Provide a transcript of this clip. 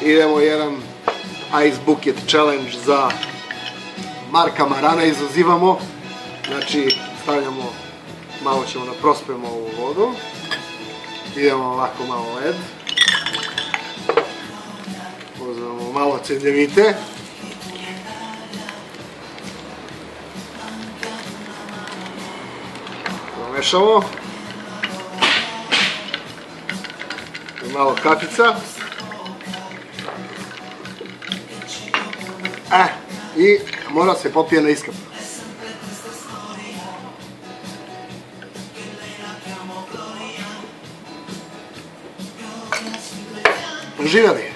idemo jedan Ice Bucket Challenge za Marka Marana izazivamo. Znači stavljamo, malo ćemo da prospemo ovu vodu. Idemo ovako malo led. Uzmemo malo cedevite. Pomešamo. Malo kafica. I mora se popije na iskap. Uživali!